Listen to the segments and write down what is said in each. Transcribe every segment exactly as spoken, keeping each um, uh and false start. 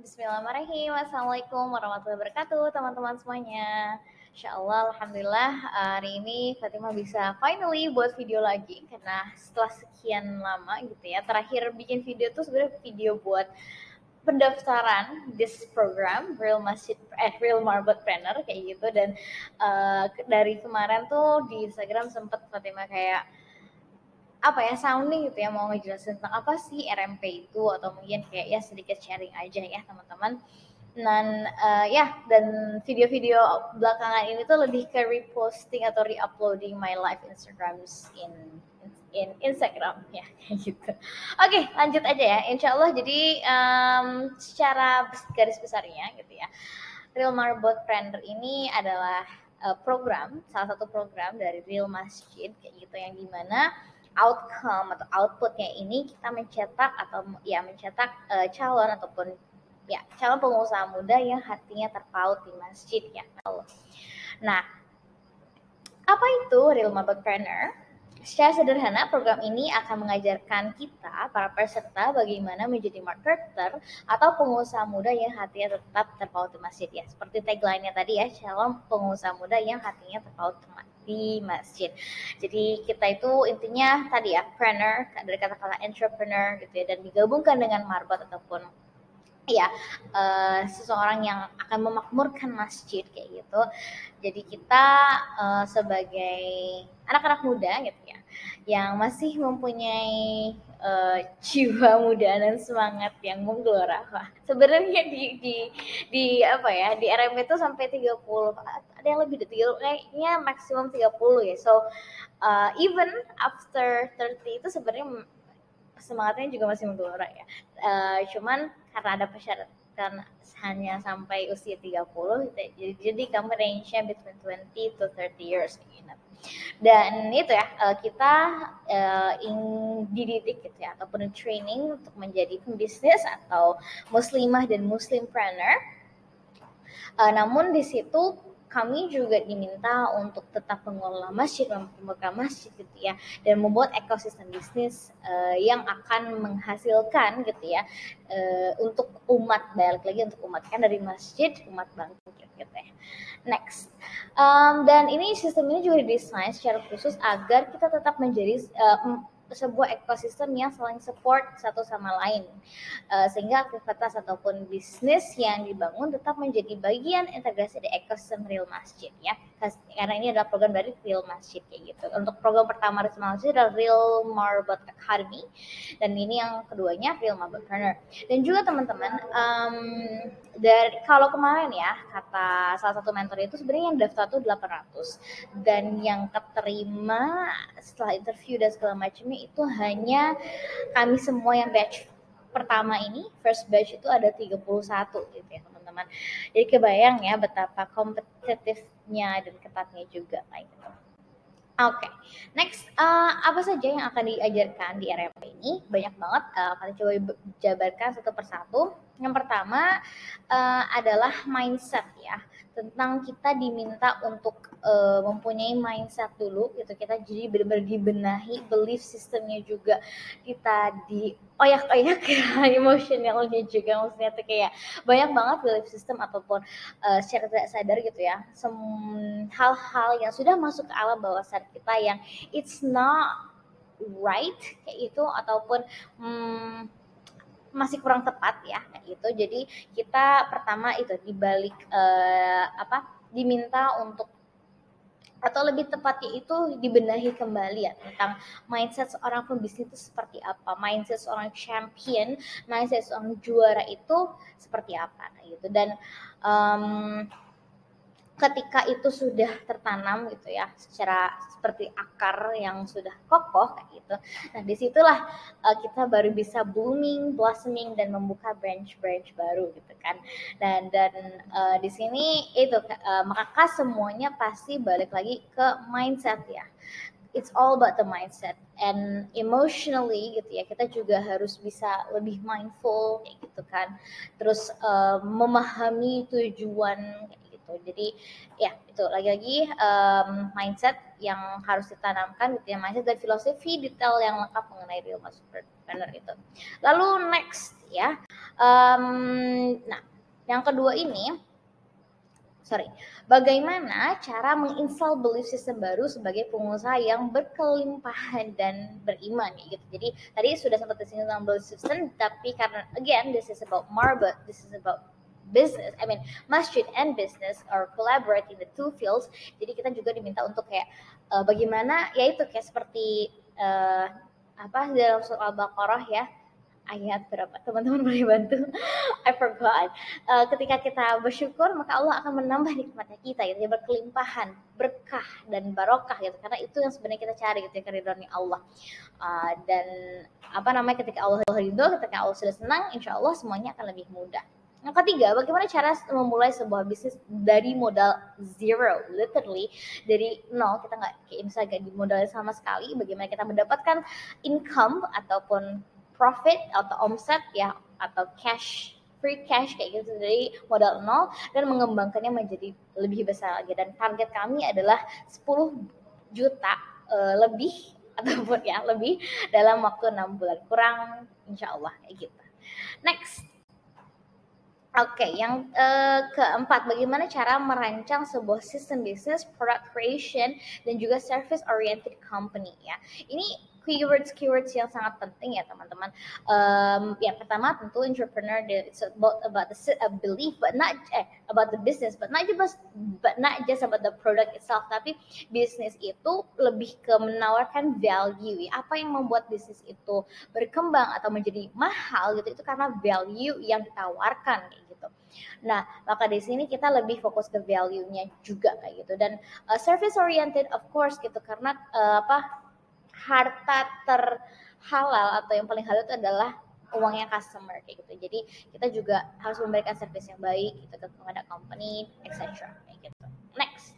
Bismillahirrahmanirrahim. Assalamualaikum warahmatullahi wabarakatuh, teman-teman semuanya. Insya Allah, Alhamdulillah hari ini Fatimah bisa finally buat video lagi karena setelah sekian lama gitu ya. Terakhir bikin video tuh sebenarnya video buat pendaftaran this program Real Masjid eh Real Marbot Planner kayak gitu, dan uh, dari kemarin tuh di Instagram sempet Fatimah kayak apa ya sounding gitu ya, mau ngejelasin tentang apa sih R M P itu, atau mungkin kayak ya sedikit sharing aja ya teman-teman. Dan uh, ya dan video-video belakangan ini tuh lebih ke reposting atau re-uploading my live Instagrams in in Instagram ya kayak gitu. Oke, lanjut aja ya. Insya Allah jadi um, secara garis besarnya gitu ya, Real Marbot Planner ini adalah uh, program, salah satu program dari Real Masjid kayak gitu, yang dimana outcome atau outputnya ini kita mencetak atau ya mencetak uh, calon ataupun ya calon pengusaha muda yang hatinya terpaut di masjid ya Allah. Nah, apa itu Real Marbot Planner? Secara sederhana, program ini akan mengajarkan kita, para peserta, bagaimana menjadi marketer atau pengusaha muda yang hatinya tetap terpaut di masjid ya. Seperti tagline-nya tadi ya, calon pengusaha muda yang hatinya terpaut di masjid. Jadi kita itu intinya tadi ya, planner, dari kata-kata entrepreneur gitu ya, dan digabungkan dengan marbot ataupun ya uh, seseorang yang akan memakmurkan masjid kayak gitu. Jadi kita uh, sebagai anak-anak muda gitu ya, yang masih mempunyai uh, jiwa muda dan semangat yang menggelora. Wah, sebenarnya di di di apa ya, di R M itu sampai tiga puluh, ada yang lebih dari tiga puluh, kayaknya maksimum tiga puluh ya. So uh, even after thirty itu sebenarnya semangatnya juga masih menggelora ya. Uh, cuman karena ada persyaratan hanya sampai usia tiga puluh, jadi, jadi kamu range-nya between twenty to thirty years gitu. Dan itu ya, kita uh, dididik gitu ya, ataupun training untuk menjadi pembisnis atau muslimah dan muslim planner. Uh, namun di situ kami juga diminta untuk tetap mengelola masjid, mempermudah masjid gitu ya, dan membuat ekosistem bisnis uh, yang akan menghasilkan gitu ya uh, untuk umat, balik lagi untuk umat, kan dari masjid umat bangkit gitu ya. Next, um, dan ini sistem ini juga didesain secara khusus agar kita tetap menjadi uh, sebuah ekosistem yang saling support satu sama lain, uh, sehingga aktivitas ataupun bisnis yang dibangun tetap menjadi bagian integrasi di ekosistem Real Masjid ya, karena ini adalah program dari Real Masjid kayak gitu. Untuk program pertama Real Masjid adalah Real Marbot Academy, dan ini yang keduanya Real Marbot Planner. Dan juga teman-teman, um, dari kalau kemarin ya kata salah satu mentor itu sebenarnya yang daftar tuh delapan ratus, dan yang keterima setelah interview dan segala macamnya itu hanya kami semua yang batch pertama ini, first batch itu ada tiga puluh satu gitu ya teman-teman. Jadi kebayang ya betapa kompetitifnya dan ketatnya juga kayak gitu. Oke, okay. Next, uh, apa saja yang akan diajarkan di R M P ini? Banyak banget, uh, akan coba jabarkan satu persatu. Yang pertama uh, adalah mindset ya, tentang kita diminta untuk uh, mempunyai mindset dulu gitu. Kita jadi benar-benar dibenahi, belief systemnya juga kita di oyak-oyak ya, emosionalnya juga, maksudnya tuh kayak banyak banget belief system ataupun uh, secara tidak sadar gitu ya, sem- hal-hal yang sudah masuk ke alam bawah sadar kita yang it's not right kayak itu, ataupun hmm, masih kurang tepat ya kayak gitu. Jadi kita pertama itu dibalik uh, apa diminta untuk, atau lebih tepatnya itu dibenahi kembali ya tentang mindset seorang pembisnis itu seperti apa, mindset seorang champion, mindset seorang juara itu seperti apa gitu. Dan um, ketika itu sudah tertanam gitu ya, secara seperti akar yang sudah kokoh kayak gitu, nah disitulah uh, kita baru bisa booming, blossoming, dan membuka branch-branch baru gitu kan. Dan dan uh, di sini itu uh, maka semuanya pasti balik lagi ke mindset ya. It's all about the mindset and emotionally gitu ya, kita juga harus bisa lebih mindful kayak gitu kan. Terus uh, memahami tujuan kayak gitu. Jadi ya itu lagi-lagi um, mindset yang harus ditanamkan gitu ya, mindset dan filosofi detail yang lengkap mengenai Real Masjid Planner itu. Lalu next ya, Um, nah, yang kedua ini, sorry, bagaimana cara menginstal belief system baru sebagai pengusaha yang berkelimpahan dan beriman gitu. Jadi tadi sudah sempat disinggung tentang belief system, tapi karena again this is about marble, this is about business, I mean masjid and business or collaborate in the two fields. Jadi kita juga diminta untuk kayak uh, bagaimana, yaitu kayak seperti uh, apa dalam surah Al-Baqarah ya, ayat berapa teman-teman boleh bantu? I forgot. Uh, ketika kita bersyukur maka Allah akan menambah nikmatnya kita gitu ya, berkelimpahan, berkah dan barokah gitu, karena itu yang sebenarnya kita cari gitu ya, keridhaan Allah. Uh, dan apa namanya, ketika Allah ridho, ketika Allah sudah senang, insya Allah semuanya akan lebih mudah. Yang ketiga, bagaimana cara memulai sebuah bisnis dari modal zero, literally dari nol, kita nggak kayak misalnya nggak dimodalin sama sekali. Bagaimana kita mendapatkan income ataupun profit atau omset ya, atau cash, free cash kayak gitu dari modal nol dan mengembangkannya menjadi lebih besar lagi. Dan target kami adalah sepuluh juta uh, lebih ataupun ya lebih dalam waktu enam bulan kurang, insya Allah kayak gitu. Next. Oke, okay, yang uh, keempat, bagaimana cara merancang sebuah sistem bisnis, product creation, dan juga service oriented company ya. Ini keywords-keywords yang sangat penting ya teman-teman. Um, yang pertama tentu entrepreneur, it's about about the uh, belief, but not eh, about the business, but not just but not just about the product itself. Tapi bisnis itu lebih ke menawarkan value. Ya. Apa yang membuat bisnis itu berkembang atau menjadi mahal gitu, itu karena value yang ditawarkan kayak gitu. Nah, maka di sini kita lebih fokus ke value-nya juga kayak gitu. Dan uh, service oriented of course gitu, karena uh, apa harta terhalal atau yang paling halal itu adalah uangnya customer kayak gitu. Jadi kita juga harus memberikan service yang baik gitu kepada company, et cetera kayak gitu. Next.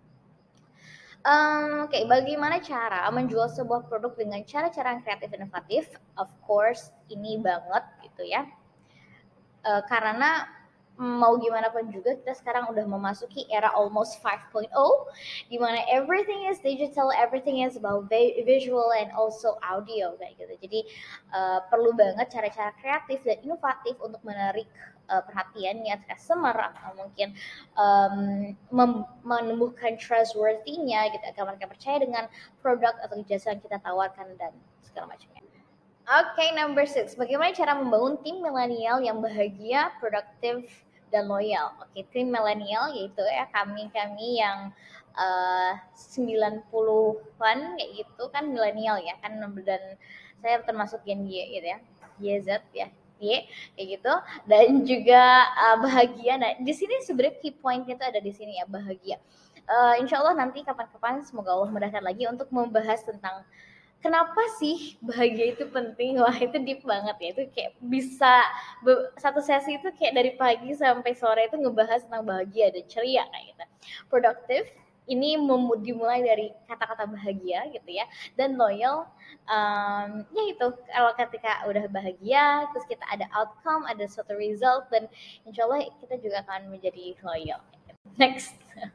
Um, Oke, okay, bagaimana cara menjual sebuah produk dengan cara-cara yang kreatif dan inovatif? Of course, ini banget gitu ya. Uh, karena mau gimana pun juga kita sekarang udah memasuki era almost five point oh, di mana everything is digital, everything is about visual and also audio kayak gitu. Jadi uh, perlu banget cara-cara kreatif dan inovatif untuk menarik uh, perhatiannya customer, atau mungkin um, mem- menumbuhkan trustworthy-nya gitu, agar mereka percaya dengan produk atau jasa yang kita tawarkan dan segala macamnya. Oke, okay, number six. Bagaimana cara membangun tim milenial yang bahagia, produktif, dan loyal? Oke, okay, tim milenial yaitu ya kami-kami yang uh, sembilan puluhan kayak gitu kan, milenial ya kan, dan saya termasuk Gen Y gitu ya, Y Z ya, Y kayak gitu, dan juga uh, bahagia. Nah, di sini sebenarnya key point itu ada di sini ya, bahagia. Uh, insya Allah nanti kapan-kapan semoga Allah mudahkan lagi untuk membahas tentang kenapa sih bahagia itu penting. Wah, itu deep banget ya. Itu kayak bisa be- satu sesi itu kayak dari pagi sampai sore itu ngebahas tentang bahagia dan ceria kayak gitu. Produktif ini mem- dimulai dari kata-kata bahagia gitu ya. Dan loyal, um, ya itu kalau ketika udah bahagia terus kita ada outcome, ada suatu result, dan insya Allah kita juga akan menjadi loyal. Next.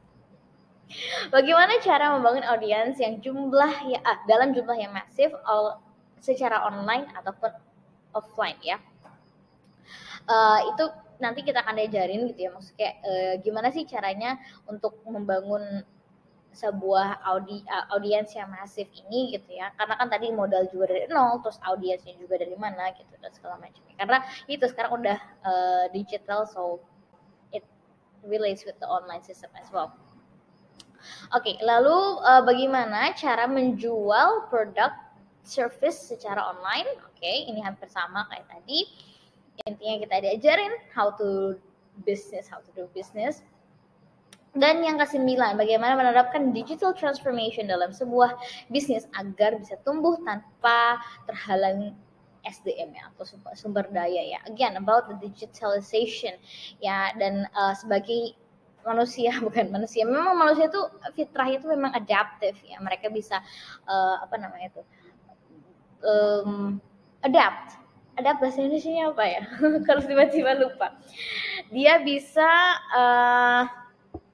Bagaimana cara membangun audiens yang jumlah ya ah, dalam jumlah yang masif all, secara online ataupun offline ya. Uh, itu nanti kita akan diajarin gitu ya, maksudnya uh, gimana sih caranya untuk membangun sebuah audi, uh, audiens yang masif ini gitu ya, karena kan tadi modal juga dari nol, terus audiensnya juga dari mana gitu dan segala macamnya, karena itu sekarang udah uh, digital, so it relates with the online system as well. Oke, okay, lalu uh, bagaimana cara menjual produk service secara online? Oke, okay, ini hampir sama kayak tadi. Intinya kita diajarin how to business, how to do business. Dan yang kesembilan, bagaimana menerapkan digital transformation dalam sebuah bisnis agar bisa tumbuh tanpa terhalang S D M ya, atau sumber daya ya. Again, about the digitalization ya, dan uh, sebagai manusia, bukan manusia, memang manusia itu fitrah itu memang adaptif ya, mereka bisa uh, apa namanya itu um, adapt adapt bahasa Indonesia apa ya kalau tiba-tiba lupa, dia bisa uh,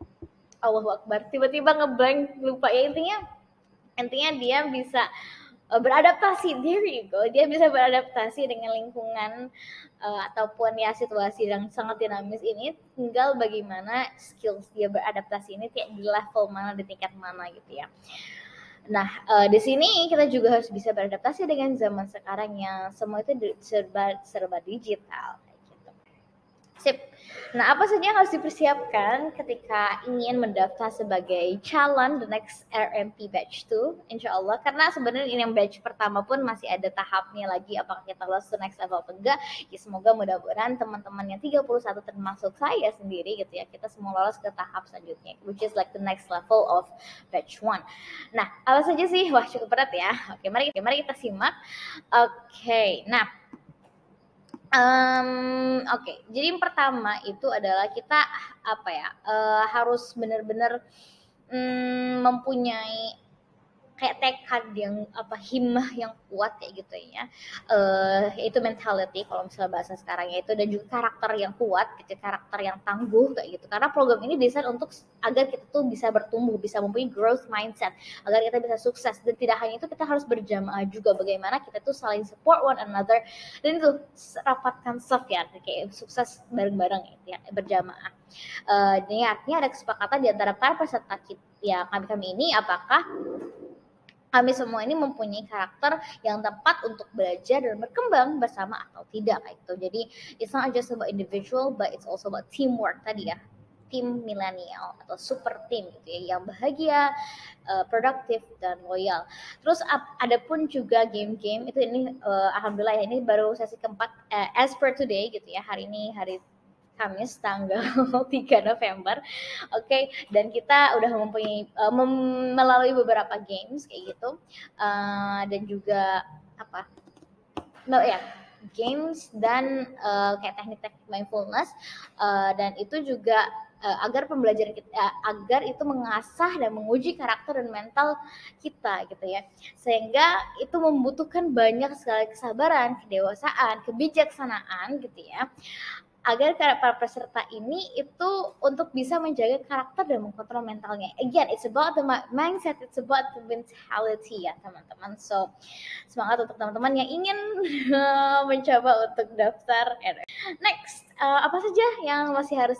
Allahu Akbar, tiba-tiba ngeblank lupa ya, intinya intinya dia bisa uh, beradaptasi. There you go. Dia bisa beradaptasi dengan lingkungan uh, ataupun ya situasi yang sangat dinamis ini. Tinggal bagaimana skills dia beradaptasi ini di level mana, di tingkat mana gitu ya. Nah, uh, di sini kita juga harus bisa beradaptasi dengan zaman sekarang yang semua itu serba serba digital. Sip. Nah, apa saja yang harus dipersiapkan ketika ingin mendaftar sebagai calon the next R M P batch two, insya Allah. Karena sebenarnya ini yang batch pertama pun masih ada tahapnya lagi, apakah kita lolos to next level atau enggak. Ya semoga mudah-mudahan teman-teman yang tiga puluh satu termasuk saya sendiri gitu ya, kita semua lolos ke tahap selanjutnya, which is like the next level of batch one. Nah, apa saja sih? Wah, cukup berat ya. Oke, mari, mari kita simak. Oke, nah Um, Oke, okay. Jadi yang pertama itu adalah kita apa ya uh, harus benar-benar um, mempunyai kayak tekad yang apa himmah yang kuat kayak gitu ya, uh, itu mentality kalau misalnya bahasa sekarang ya itu, dan juga karakter yang kuat gitu, karakter yang tangguh kayak gitu, karena program ini desain untuk agar kita tuh bisa bertumbuh, bisa mempunyai growth mindset, agar kita bisa sukses. Dan tidak hanya itu, kita harus berjamaah juga, bagaimana kita tuh saling support one another, dan itu rapatkan soft ya, kayak sukses bareng-bareng ya, berjamaah. Uh, ini artinya ada kesepakatan di antara para peserta kita ya, kami kami ini apakah kami semua ini mempunyai karakter yang tepat untuk belajar dan berkembang bersama atau tidak kayak gitu. Jadi it's not just about individual, but it's also about teamwork tadi ya, tim milenial atau super team gitu ya, yang bahagia, uh, produktif dan loyal. Terus ada pun juga game-game itu ini uh, alhamdulillah ya, ini baru sesi keempat uh, as per today gitu ya, hari ini hari Kamis tanggal tiga November. Oke, okay, dan kita udah mempunyai uh, mem- melalui beberapa games kayak gitu. Uh, dan juga apa? No ya, games dan uh, kayak teknik-teknik mindfulness, uh, dan itu juga uh, agar pembelajaran kita uh, agar itu mengasah dan menguji karakter dan mental kita gitu ya, sehingga itu membutuhkan banyak sekali kesabaran, kedewasaan, kebijaksanaan gitu ya, agar para peserta ini itu untuk bisa menjaga karakter dan mengkontrol mentalnya. Again, it's about the mindset, it's about the mentality ya teman-teman. So, semangat untuk teman-teman yang ingin mencoba untuk daftar. Next, uh, apa saja yang masih harus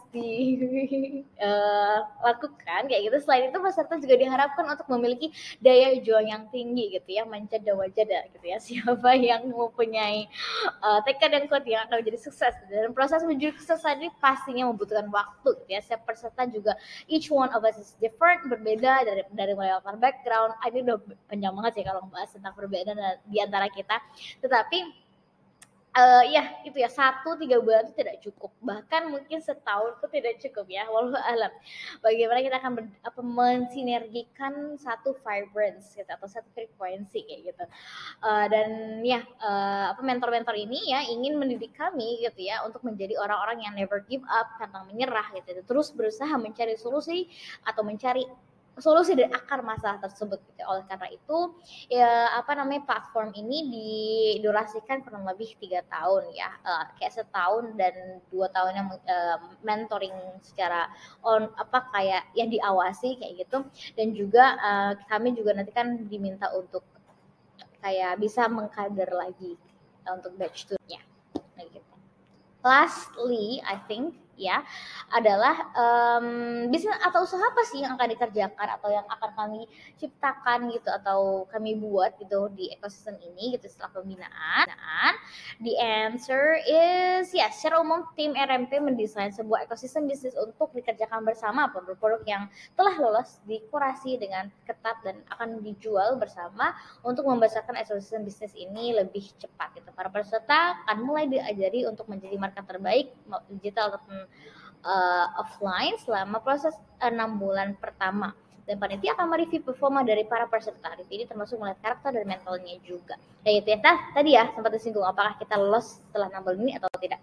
dilakukan uh, kayak gitu. Selain itu, peserta juga diharapkan untuk memiliki daya juang yang tinggi gitu ya, menjada wajada gitu ya. Siapa yang mempunyai uh, tekad dan kuat yang akan menjadi sukses. Dan proses menuju kesuksesan ini pastinya membutuhkan waktu gitu ya. Setiap peserta juga, each one of us is different, berbeda dari dari mulai latar background. Ini udah panjang banget sih kalau membahas tentang perbedaan di antara kita. Tetapi Uh, ya itu ya, satu tiga bulan itu tidak cukup, bahkan mungkin setahun itu tidak cukup ya, walau alam. Bagaimana kita akan ber, apa, mensinergikan satu vibrance gitu, atau satu frekuensi kayak gitu. Uh, dan ya uh, apa mentor-mentor ini ya ingin mendidik kami gitu ya untuk menjadi orang-orang yang never give up, pantang menyerah gitu, terus berusaha mencari solusi atau mencari solusi dari akar masalah tersebut gitu. Oleh karena itu ya apa namanya platform ini didurasikan kurang lebih tiga tahun ya, uh, kayak setahun dan dua tahun yang uh, mentoring secara on apa kayak yang diawasi kayak gitu. Dan juga uh, kami juga nanti kan diminta untuk kayak bisa mengkader lagi uh, untuk batch two-nya kayak gitu. Lastly, I think ya adalah um, bisnis atau usaha apa sih yang akan dikerjakan atau yang akan kami ciptakan gitu atau kami buat gitu di ekosistem ini gitu setelah pembinaan. Nah, the answer is yes, secara umum tim R M P mendesain sebuah ekosistem bisnis untuk dikerjakan bersama, produk-produk yang telah lolos dikurasi dengan ketat dan akan dijual bersama untuk membesarkan ekosistem bisnis ini lebih cepat gitu. Para peserta akan mulai diajari untuk menjadi market terbaik digital ataupun uh, offline selama proses enam bulan pertama, dan panitia akan mereview performa dari para peserta. Review ini termasuk melihat karakter dan mentalnya juga. Dan itu ya, nah, tadi ya sempat disinggung apakah kita lolos setelah enam bulan ini atau tidak.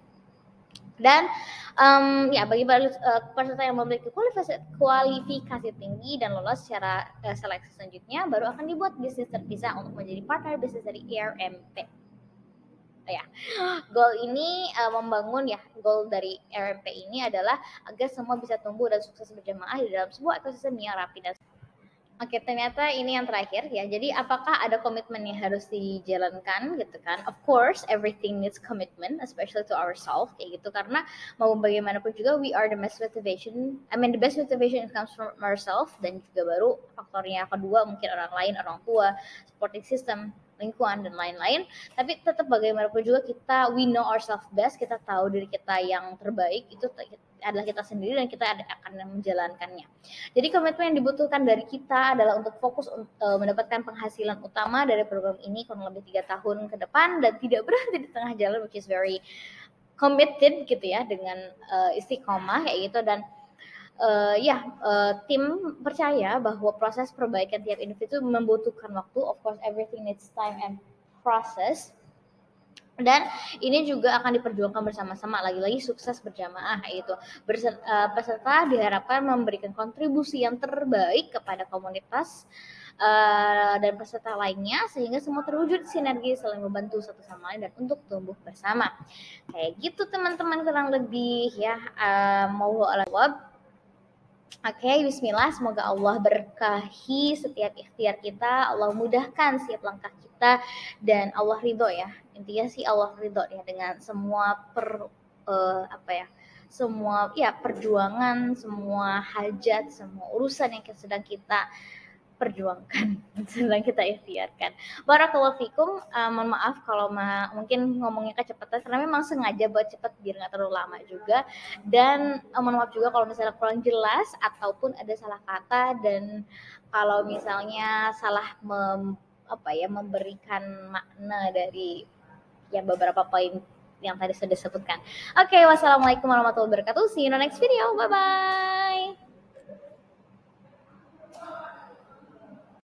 Dan um, ya bagi uh, peserta yang memiliki kualifikasi, kualifikasi tinggi dan lolos secara uh, seleksi selanjutnya, baru akan dibuat bisnis terpisah untuk menjadi partner bisnis dari R M P. Ya, goal ini uh, membangun ya, goal dari R M P ini adalah agar semua bisa tumbuh dan sukses berjamaah di dalam sebuah ekosistem yang rapi dan Oke, ternyata ini yang terakhir ya. Jadi apakah ada komitmen yang harus dijalankan gitu kan? Of course, everything needs commitment, especially to ourselves kayak gitu. Karena mau bagaimanapun juga, we are the best motivation. I mean the best motivation comes from ourselves, dan juga baru faktornya kedua mungkin orang lain, orang tua, supporting system, lingkungan dan lain-lain. Tapi tetap bagaimanapun juga kita, we know ourselves best, kita tahu diri kita yang terbaik itu adalah kita sendiri dan kita akan menjalankannya. Jadi komitmen yang dibutuhkan dari kita adalah untuk fokus uh, mendapatkan penghasilan utama dari program ini kurang lebih tiga tahun ke depan dan tidak berhenti di tengah jalan, which is very committed gitu ya, dengan uh, istiqomah kayak gitu. Dan uh, ya uh, tim percaya bahwa proses perbaikan tiap individu membutuhkan waktu. Of course everything needs time and process, dan ini juga akan diperjuangkan bersama-sama, lagi-lagi sukses berjamaah itu. Peserta diharapkan memberikan kontribusi yang terbaik kepada komunitas uh, dan peserta lainnya sehingga semua terwujud sinergi, saling membantu satu sama lain dan untuk tumbuh bersama. Kayak gitu teman-teman kurang lebih ya. Uh, mau wab. Oke, okay, bismillah, semoga Allah berkahi setiap ikhtiar kita, Allah mudahkan setiap langkah kita, dan Allah ridho ya. Intinya sih Allah ridho ya dengan semua per uh, apa ya? Semua ya perjuangan, semua hajat, semua urusan yang sedang kita perjuangkan, sedang kita ikhtiarkan. Barakallahu fikum. Uh, mohon maaf kalau ma- mungkin ngomongnya kecepatan karena memang sengaja buat cepet biar nggak terlalu lama juga. Dan uh, mohon maaf juga kalau misalnya kurang jelas ataupun ada salah kata, dan kalau misalnya salah mem, apa ya memberikan makna dari yang beberapa poin yang tadi sudah disebutkan. Oke, okay, wassalamualaikum warahmatullahi wabarakatuh. See you in the next video. Bye bye.